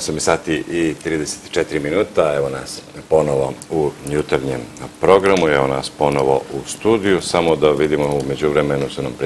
8 sati i 34 minuta, evo nas ponovo u jutarnjem programu, evo nas ponovo u studiju, samo da vidimo u međuvremenu su nam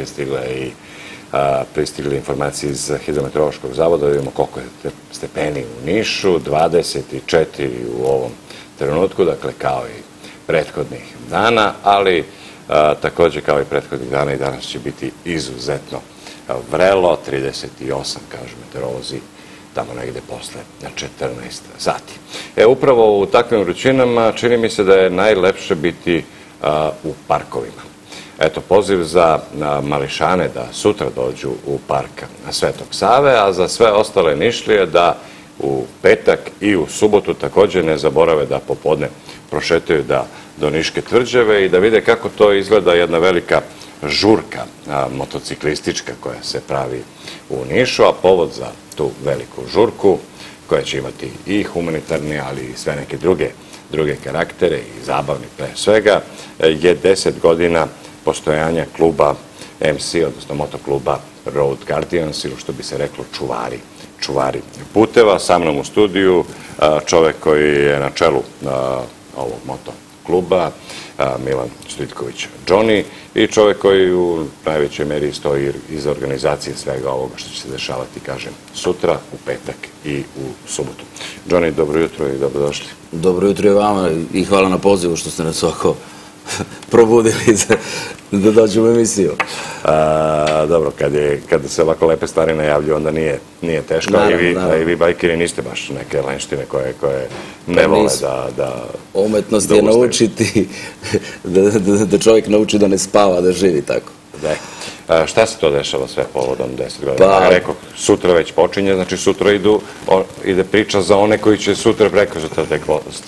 pristigle informacije iz Hidrometeorološkog zavoda, da vidimo koliko je stepeni u Nišu, 24 u ovom trenutku, dakle kao i prethodnih dana, ali također kao i prethodnih dana i danas će biti izuzetno vrelo, 38, kažu meteorolozi, tamo negde posle 14 sati. Upravo u takvim vrućinama čini mi se da je najlepše biti u parkovima. Eto, poziv za mališane da sutra dođu u park Svetog Save, a za sve ostale Nišlije da u petak i u subotu također ne zaborave da popodne prošetaju do Niške tvrđave i da vide kako to izgleda jedna velika žurka motociklistička koja se pravi u Nišu, a povod za tu veliku žurku, koja će imati i humanitarni, ali i sve neke druge karaktere i zabavni pre svega, je 10 godina postojanja kluba MC, odnosno motokluba Road Guardians, ili što bi se reklo čuvari puteva. Sa mnom u studiju čovek koji je na čelu ovog motokluba, Milan Stojiljković Johnny, i čovek koji u najvećoj meri stoji iza organizacije svega ovoga što će se dešavati, kažem, sutra, u petak i u subotu. Johnny, dobro jutro i dobrodošli. Dobro jutro i vama i hvala na pozivu što ste nas ovako probudili da dođemo u emisiju. Dobro, kada se ovako lepe stvari najavljuju, onda nije teško, a i vi bajkeri niste baš neke lenštine koje ne vole da... Umetnost je naučiti, da čovjek nauči da ne spava, da živi tako. Šta se to dešava sve povodom 10 godina? Ja rekao, sutra već počinje, znači sutra ide priča za one koji će sutra preko tek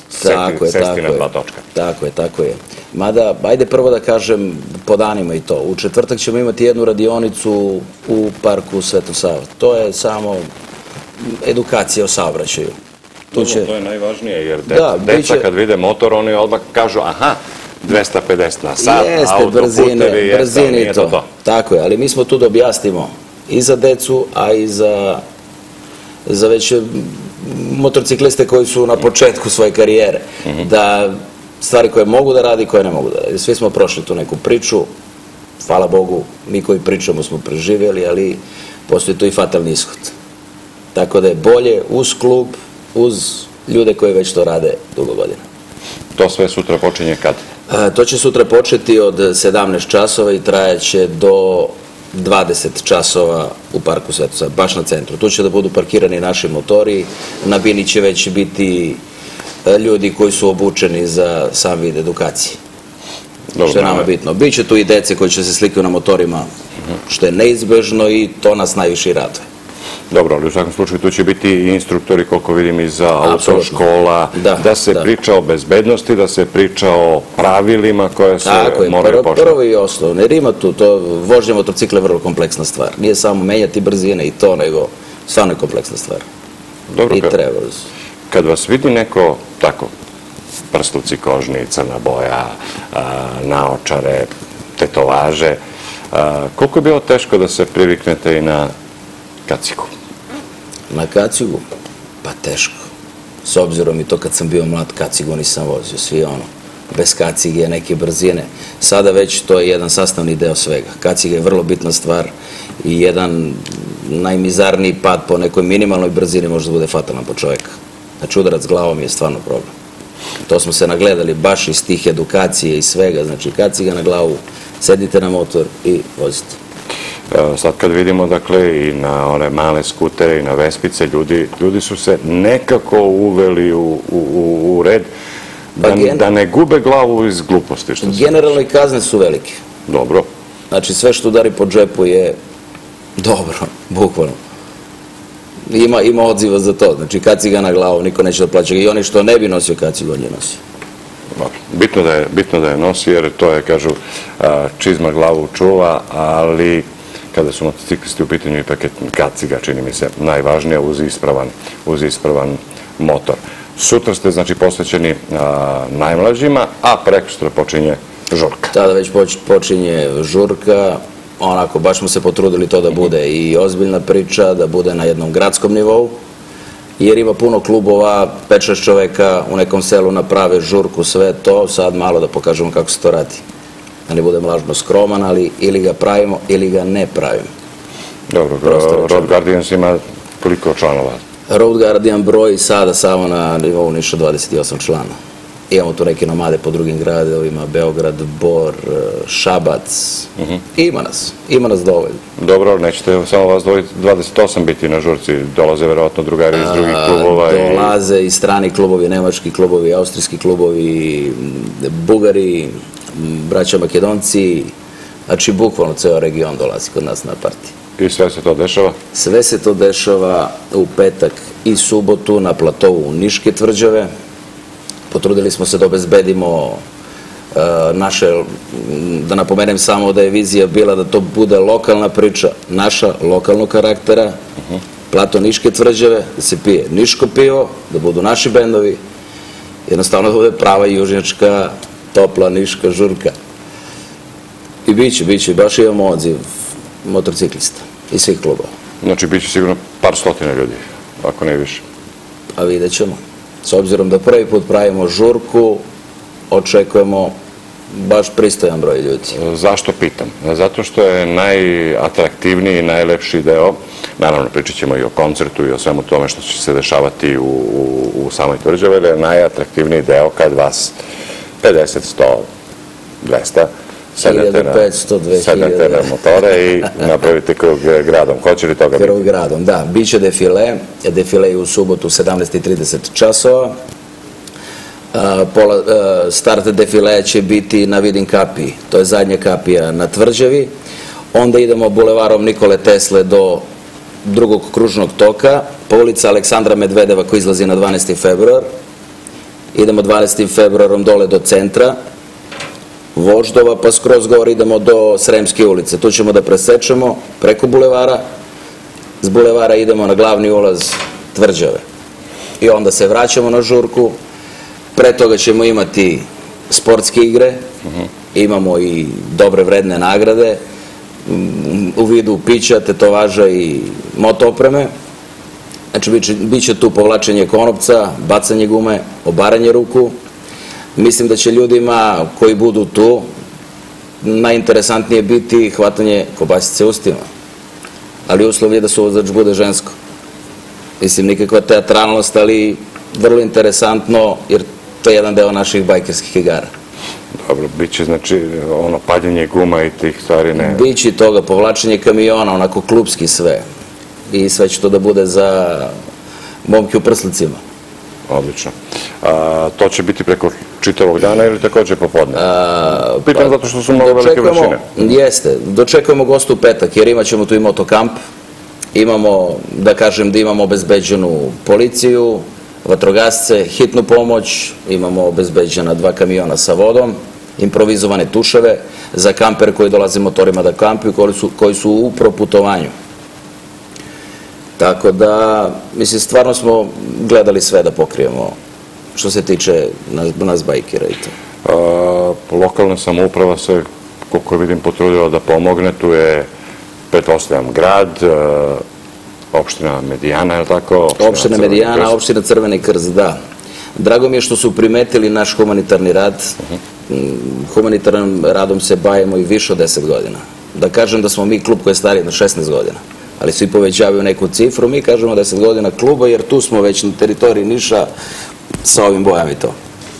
sesti na 2 točka. Tako je. Mada, ajde prvo da kažem po danima i to. U četvrtak ćemo imati jednu radionicu u parku Svetog Save. To je samo edukacija o saobraćaju. To je najvažnije, jer deca kad vide motor, oni odmah kažu, aha, 250 na sat, autoputevi, brzine i to. Tako je, ali mi smo tu da objasnimo i za decu, a i za već motorcikliste koji su na početku svoje karijere, da stvari koje mogu da radi i koje ne mogu da radi. Svi smo prošli tu neku priču, hvala Bogu, mi koji pričamo smo preživjeli, ali postoji tu i fatalni ishod. Tako da je bolje uz klub, uz ljude koji već to rade dugo godina. To sve sutra počinje kad? To će sutra početi od 17 časova i trajaće do 20 časova u parku Svetog Save, baš na centru. Tu će da budu parkirani naši motori, na bini će već biti ljudi koji su obučeni za sam vid edukacije. Što je nama bitno. Biće tu i dece koji će se slikati na motorima, što je neizbežno i to nas najviše raduje. Dobro, ali u svakom slučaju tu će biti i instruktori, koliko vidim, iz autoškola, da se priča o bezbednosti, da se priča o pravilima koje se moraju poštovati. Prvo i osnovno, jer ima tu, vožnja motocikla je vrlo kompleksna stvar. Nije samo menjati brzine i to, nego stvarno je kompleksna stvar. I treba. Kad vas vidi neko tako, prstovci kožni, crna boja, naočare, tetovaže, koliko je bilo teško da se priviknete i na kacigu? Na kacigu? Pa teško. S obzirom i to kad sam bio mlad, kacigu nisam vozio. Svi ono, bez kacige, neke brzine. Sada već to je jedan sastavni deo svega. Kaciga je vrlo bitna stvar i jedan najmizarniji pad po nekoj minimalnoj brzini može da bude fatalan po čovjeka. Znači udarac glavom je stvarno problem. To smo se nagledali baš iz tih edukacije i svega. Znači kaciga na glavu, sedite na motor i vozite. Sad kad vidimo, dakle, i na one male skutere i na vespice, ljudi su se nekako uveli u red da ne gube glavu iz gluposti. Generalno i kazne su velike. Dobro. Znači sve što udari po džepu je dobro, bukvalno. Ima odziva za to. Znači kaciga na glavu, niko neće da plaća. I oni što ne bi nosio kacigu, on je nosio. Bitno da je nosi, jer to je, kažu, čizma glavu čuva, ali kada su motociklisti u pitanju ipak je kaciga, čini mi se, najvažnija uz ispravan motor. Sutra ste, znači, posvećeni najmlađima, a prekosutra počinje žurka. Tada već počinje žurka, onako, baš smo se potrudili to da bude i ozbiljna priča, da bude na jednom gradskom nivou, jer ima puno klubova, 5-6 čoveka u nekom selu naprave žurku, sve to, sad malo da pokažemo kako se to radi. Da ne budem lažno skroman, ali ili ga pravimo ili ga ne pravimo. Dobro, Road Guardians ima koliko članova? Road Guardian broji sada samo na nivou Niša 28 člana. Imamo tu neke nomade po drugim gradovima, Beograd, Bor, Šabac. Ima nas dovoljno. Dobro, nećete samo vas 28 biti na žurci, dolaze verovatno drugari iz drugih klubova. Dolaze i strani klubovi, nemački klubovi, austrijski klubovi, Bugari, braća Makedonci, znači bukvalno ceo region dolazi kod nas na partiju. I sve se to dešava? Sve se to dešava u petak i subotu na platovu Niške tvrđave. Potrudili smo se da obezbedimo naše, da napomenem samo da je vizija bila da to bude lokalna priča, naša, lokalnog karaktera, plato Niške tvrđave, da se pije niško pivo, da budu naši bendovi, jednostavno da bude prava južnjačka, topla niška žurka. I biće, baš imamo odziv motorciklista i svih klubova. Znači, biće sigurno par stotina ljudi, ako ne više. A vidjet ćemo. S obzirom da prvi put pravimo žurku, očekujemo baš pristojan broj ljudi. Zašto pitam? Zato što je najatraktivniji i najlepši deo, naravno pričat ćemo i o koncertu i o svemu tome što će se dešavati u samoj tvrđavi, ali je najatraktivniji deo kad vas 50, 100, 200 sednete na motore i napravite krug gradom. Hoće li toga biti? Krug gradom, da. Biće defile. Defile je u subotu u 17:30 časova. Start defile će biti na Vidin kapiji. To je zadnja kapija na tvrđavi. Onda idemo bulevarom Nikole Tesle do drugog kružnog toka. Po ulica Aleksandra Medvedeva koji izlazi na 12. februar. Idemo 12. februarom dole do centra Voždova, pa skroz gore idemo do Sremske ulice. Tu ćemo da presečemo preko bulevara. S bulevara idemo na glavni ulaz tvrđave. I onda se vraćamo na žurku. Pre toga ćemo imati sportske igre. Imamo i dobre vredne nagrade u vidu pića, tetovaža i moto opreme. Znači, bit će tu povlačenje konopca, bacanje gume, obaranje ruku. Mislim da će ljudima koji budu tu najinteresantnije biti hvatanje kobasice ustima. Ali uslov je da suvozač bude žensko. Mislim, nikakva teatralnost, ali vrlo interesantno, jer to je jedan deo naših bajkerskih igara. Dobro, bit će znači ono paljenje guma i tih stvari ne... Biće toga, povlačenje kamiona, onako klubski sve. I sve će to da bude za momke u prslicima. Odlično. To će biti preko čitavog dana ili takođe popodne? Pitam zato što su mnogo velike vršine. Jeste. Dočekujemo gostu u petak jer imat ćemo tu i motokamp. Imamo, da kažem, da imamo obezbeđenu policiju, vatrogasce, hitnu pomoć, imamo obezbeđena 2 kamiona sa vodom, improvizovane tuševe za kamper koji dolaze motorima da kampuju, koji su u proputovanju. Tako da, mislim, stvarno smo gledali sve da pokrijemo što se tiče nas bajkera i to. Lokalna samouprava se, koliko vidim, potrudila da pomogne. Tu je, pretpostavljam, grad, opština Medijana, je li tako? Opština Medijana, opština Crveni Krst, da. Drago mi je što su primetili naš humanitarni rad. Humanitarnim radom se bavimo i više od 10 godina. Da kažem da smo mi klub koji je stariji na 16 godina. Ali svi povećavaju neku cifru, mi kažemo 10 godina kluba, jer tu smo već na teritoriji Niša sa ovim bojama i to.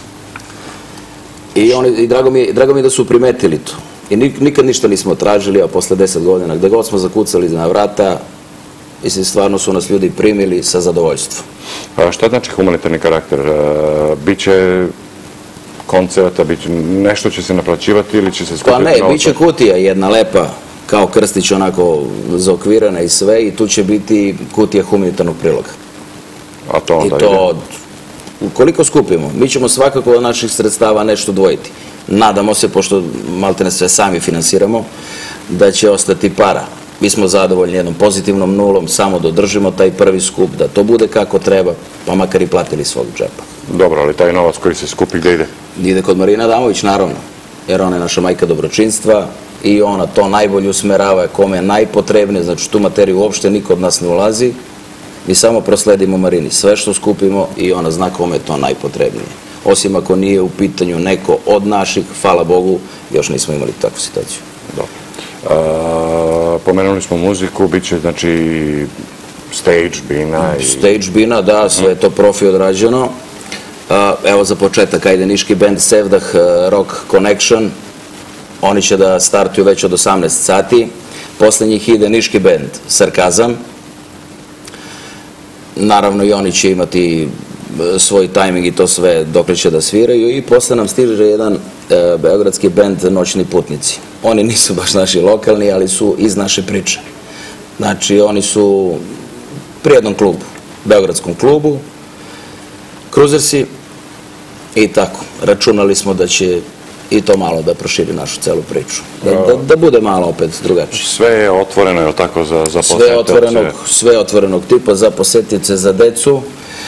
I drago mi je da su primetili to. I nikad ništa nismo tražili, a posle 10 godina, gde god smo zakucali na vrata, mislim, stvarno su nas ljudi primili sa zadovoljstvom. Šta znači humanitarni karakter? Biće koncerta, nešto će se naplaćivati ili će se skupiti novca? Pa ne, biće kutija jedna lepa, kao krstić, onako zaokvirana i sve, i tu će biti kutija humanitarnog priloga. A to onda ide? I to, koliko skupimo, mi ćemo svakako od naših sredstava nešto dvojiti. Nadamo se, pošto maltene sve sami finansiramo, da će ostati para. Mi smo zadovoljni jednom pozitivnom nulom, samo da održimo taj prvi skup, da to bude kako treba, pa makar i platili svog džepa. Dobro, ali taj novac koji se skupi gde ide? Ide kod Marina Adamović, naravno, jer ona je naša majka dobročinstva i ona to najbolje usmerava kome je najpotrebnije, znači tu materiju uopšte niko od nas ne ulazi, Mi samo prosledimo Marini sve što skupimo i ona zna kome je to najpotrebnije. Osim ako nije u pitanju neko od naših, hvala Bogu, još nismo imali takvu situaciju. Dobro. Pomenuli smo muziku, bit će znači stage, bina i... Stage, bina, da, sve je to profi odrađeno. Evo za početak, ajde niški band Sevdah Rock Connection, oni će da startuju već od 18 sati, posle njih ide niški band Sarkazam, naravno i oni će imati svoj tajming i to sve dokle će da sviraju i posle nam stiže jedan beogradski band Noćni putnici. Oni nisu baš naši lokalni, ali su iz naše priče. Znači oni su pri jednom klubu, beogradskom klubu, Kruzersi i tako. Računali smo da će i to malo da proširi našu celu priču. Da bude malo opet drugačije. Sve je otvoreno, je li tako, za posetioce? Sve je otvorenog tipa za posetioce, za decu.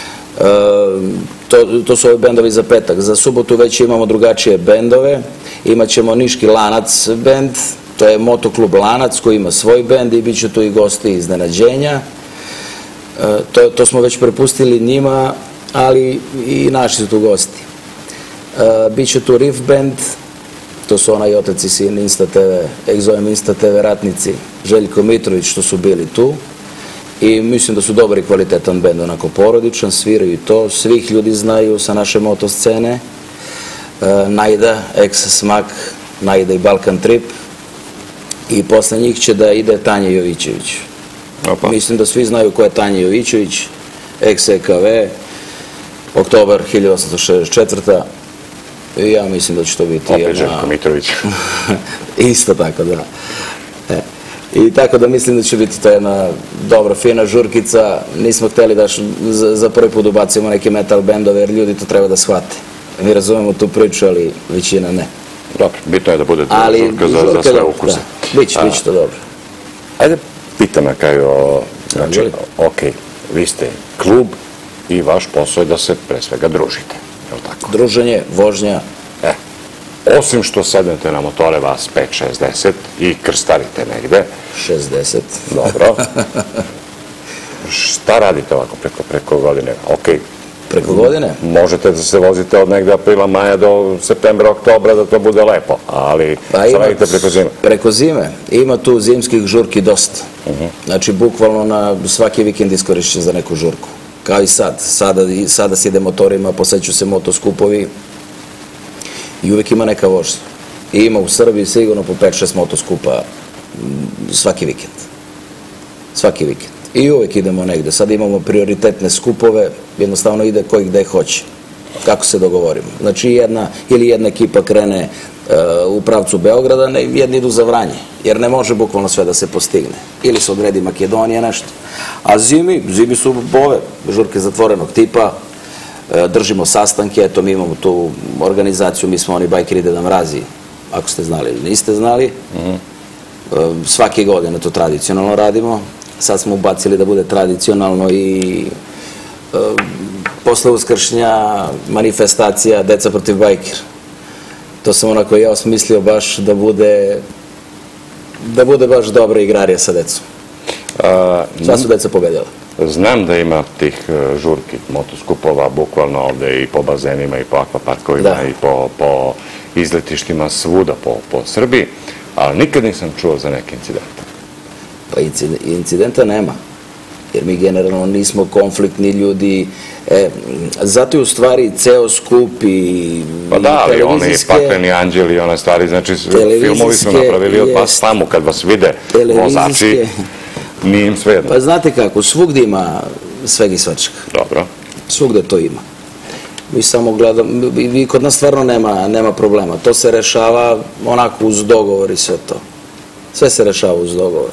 To su ovi bendovi za petak. Za subotu već imamo drugačije bendove. Imaćemo niški Lanac bend, to je motoklub Lanac koji ima svoj bend i bit će tu i gosti iznenađenja. To smo već prepustili njima, ali i naši su tu gosti. Biće tu Riff band, to su onaj otac i sin Insta TV, Exoem Insta TV ratnici, Željko Mitrović što su bili tu. I mislim da su dobar i kvalitetan bend, onako porodičan, sviraju i to, svih ljudi znaju sa naše motoscene. Najda, Ex-Smak, Najda i Balkan Trip. I posle njih će da ide Tanja Jovićević. Mislim da svi znaju ko je Tanja Jovićević, ex-EKV, oktobar 1864. I ja mislim da će to biti opet Željko Mitrović. Isto tako, da. I tako da mislim da će biti to jedna dobra, fina žurkica. Nismo hteli da za prvi put ubacimo neke metal bendove, jer ljudi to treba da shvate. Mi razumemo tu priču, ali većina ne. Dobro, bitno je da bude žurka za sve ukuse. Biće to dobro. Ajde, pitam na kraju, znači, ok, vi ste klub i vaš posao je da se pre svega družite, je li tako? Druženje, vožnja. Osim što sednete na motore vas 5-6-10 i krstarite negde. 60. Dobro. Šta radite ovako preko godine? Ok. Preko godine? Možete da se vozite od negde aprila, maja do septembra, oktobra da to bude lepo, ali šta radite preko zime? Preko zime. Ima tu zimskih žurki dosta. Znači, bukvalno na svaki vikend iskorišćen za neku žurku. Kao i sad. Sada se ide motorima, poseću se motoskupovi i uvek ima neka vožnja. I ima u Srbiji sigurno po 5-6 motoskupa svaki vikend. Svaki vikend. I uvek idemo negde. Sad imamo prioritetne skupove, jednostavno ide koji gde hoće. Kako se dogovorimo. Znači jedna ekipa krene u pravcu Beograda, jedni idu za Vranje, jer ne može bukvalno sve da se postigne. Ili se odredi Makedonija, nešto. A zimi su ove žurke zatvorenog tipa, držimo sastanke, eto mi imamo tu organizaciju, mi smo oni bajkeri Deda Mrazi, ako ste znali ili niste znali. Svake godine to tradicionalno radimo. Sad smo ubacili da bude tradicionalno i posle uskršnja manifestacija Deca protiv bajkera. To sam onako ja osmislio baš da bude baš dobra igrarija sa decom. Sva su deca pobedila. Znam da ima tih žurki, motoskupova, bukvalno ovde i po bazenima i po akvaparkovima i po izletištima svuda po Srbiji, ali nikad nisam čuo za neke incidente. Pa incidenta nema, jer mi generalno nismo konfliktni ljudi. Zato je u stvari ceo skup i pa da, ali oni pakleni anđeli i one stvari, znači filmovi su napravili od vas samu, kad vas vide vozači, nije im svejedno. Pa znate kako, svugde ima svega i svačega. Dobro. Svugde to ima. Mi samo gledamo, i kod nas stvarno nema problema. To se rešava onako uz dogovor i sve to. Sve se rešava uz dogovor.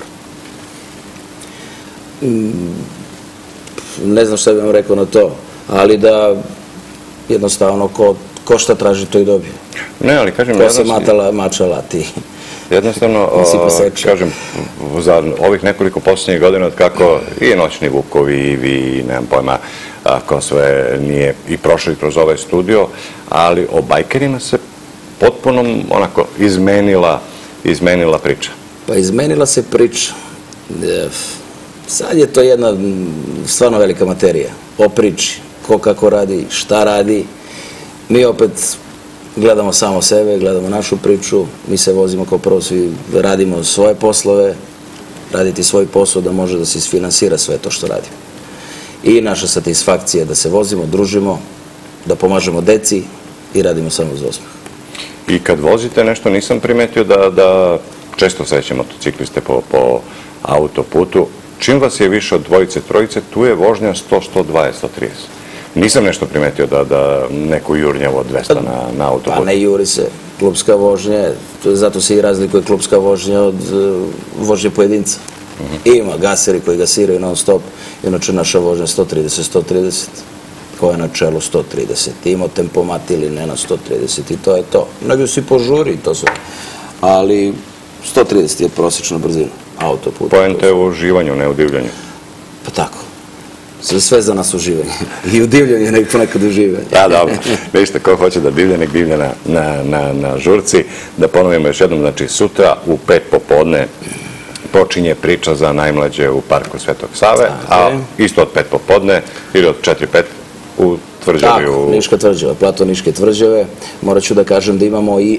Ne znam šta bih vam rekao na to, ali da jednostavno ko šta traži to i dobije. Ne, ali kažem... Ko se mačala ti. Jednostavno, kažem, za ovih nekoliko posljednjih godina od kako i Noćni Vukovi i vi, nemam pojma, ko sve nije i prošli kroz ovaj studio, ali o bajkerima se potpuno onako izmenila priča. Pa izmenila se priča. Sad je to jedna stvarno velika materija. O priči, ko kako radi, šta radi. Mi opet gledamo samo sebe, gledamo našu priču, mi se vozimo kao prvo, svi radimo svoje poslove, raditi svoj posao da može da se isfinansira sve to što radimo. I naša satisfakcija je da se vozimo, družimo, da pomažemo deci i radimo samo za osmeh. I kad vozite nešto, nisam primetio da često srećem motocikliste po autoputu. Čim vas je više od dvojice, trojice, tu je vožnja 100, 120, 130. Nisam nešto primetio da neku jurnjavu od 200 na autoputu. Pa ne juri se. Klubska vožnja, zato se i razlikuje klubska vožnja od vožnje pojedinca. Ima gaseri koji gasiraju non stop, inače naša vožnja 130, koja je na čelu 130. Imao tempomat ili ne na 130 i to je to. Nego si požuri i to sve. Ali 130 je prosječna brzina autoputa. Poenta je u uživanju, ne u divljanju. Pa tako. Sve za nas uživanje. I u divljanju, nek ponekad uživanje. Ja, dobro. Vidite, ko hoće da divlja, nek divlja na žurci. Da ponovimo još jednom, znači sutra u 5 popodne počinje priča za najmlađe u parku Svetog Save, a isto od 5 popodne ili od 4-5 u Tvrđavi. Tako, Niška Tvrđava, plato Niške Tvrđave. Morat ću da kažem da imamo i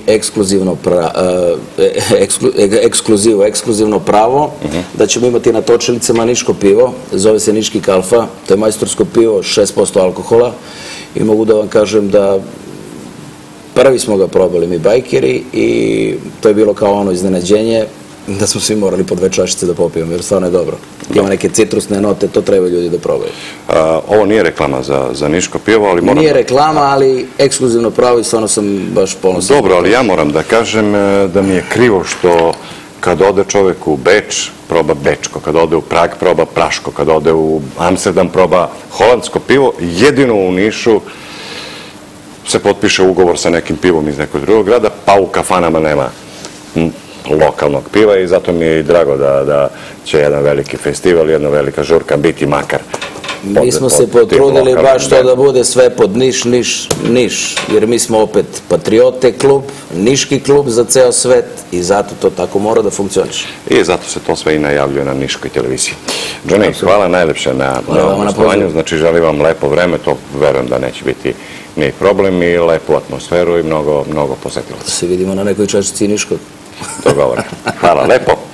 ekskluzivno pravo, da ćemo imati na točelicama niško pivo, zove se Niški Kalfa, to je majstorsko pivo, 6% alkohola i mogu da vam kažem da prvi smo ga probali mi bajkeri i to je bilo kao ono iznenađenje da smo svi morali po 2 čašice da popijemo, jer stvarno je dobro. Ima neke citrusne note, to treba ljudi da probaju. Ovo nije reklama za niško pivo, ali moram... Nije reklama, ali ekskluzivno pravo i stvarno sam baš ponosan. Dobro, ali ja moram da kažem da mi je krivo što kad ode čovek u Beč, proba bečko, kad ode u Prag, proba praško, kad ode u Amsterdam, proba holandsko pivo, jedino u Nišu se potpiše ugovor sa nekim pivom iz nekog drugog grada, pa u kafanama nema lokalnog piva i zato mi je i drago da će jedan veliki festival, jedna velika žurka biti makar. Mi smo se potrudili baš to da bude sve pod Niš, jer mi smo opet patriote klub, niški klub za ceo svet i zato to tako mora da funkcioniše. I zato se to sve i najavljuje na niškoj televiziji. Johnny, hvala najlepše na gostovanju, znači želim vam lepo vreme, to verujem da neće biti ni problem i lepu atmosferu i mnogo posetilaca. Da se vidimo na nekoj čašici niškog. Dogovoreno. Hvala lepo.